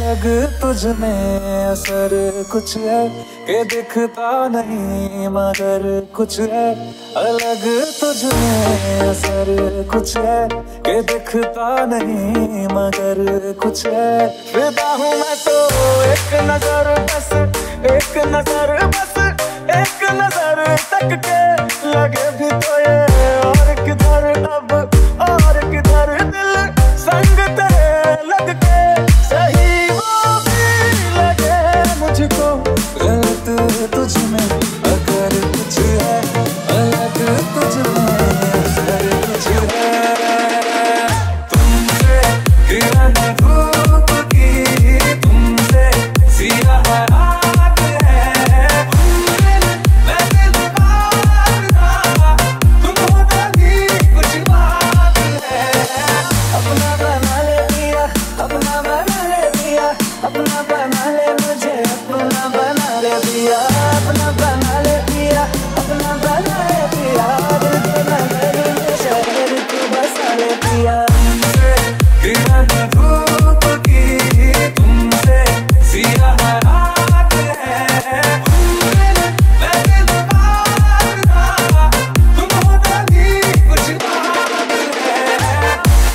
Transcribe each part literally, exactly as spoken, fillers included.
अलग तुझ में असर कुछ है कि दिखता नहीं मगर कुछ है। अलग तुझ में असर कुछ है कि दिखता नहीं मगर कुछ है। फिदा हूँ मैं तो एक नजर बस, एक नजर बस, एक नजर तक के लगे भी तो ये और किधर अब और किधर दिल संग तेरे लग के सही वो भी लगे मुझको। गलत तुझ में अगर कुछ है, अलग तुझ में असर कुछ है। तुमसे किरण धूप की, तुमसे सिया रात है। मैं दिल पागल, तुम होता भी कुछ बात है। अपना बना ले दिया, अपना बना ले दिया, अपना बना ले मुझे, अपना बना ले दिया, अपना बना ले दिया, अपना बना ले दिया। दिल के नगर में शहर तू बसा ले दिया। तुमसे किरण धूप की, तुमसे सिया रात है। मैं दिल पागल, तुम होता भी कुछ बात है।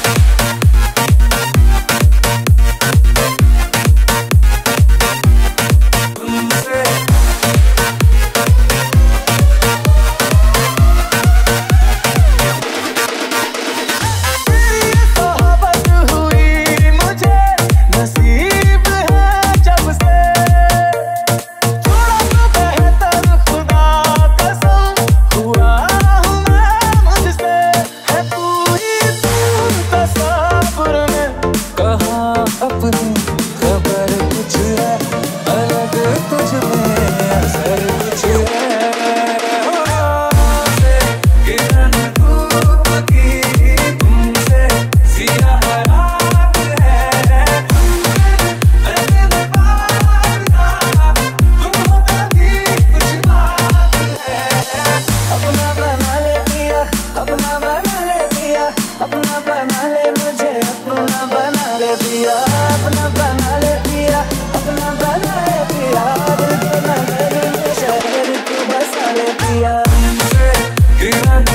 तुमसे तेरी सोहबत हुई मुझे नसीब है जब से। थोड़ा तो बेहतर खुदा कसम हुआ हूँ मैं मुझसे। है पूरी तू तस्वीर में कहाँ अपनी खबर कुछ है। अलग तुझ में असर कुछ है। तुमसे किरण धूप की, तुमसे सिया रात है। मैं दिल पागल, तुम होता भी कुछ बात है। अपना बना ले दिया, अपना बना ले दिया, अपना बना ले मुझे, अपना बना ले दिया, अपना बना ले दिया, अपना बना ले दिया। दिल के नगर में शहर तू बसा ले दिया। तुमसे किरण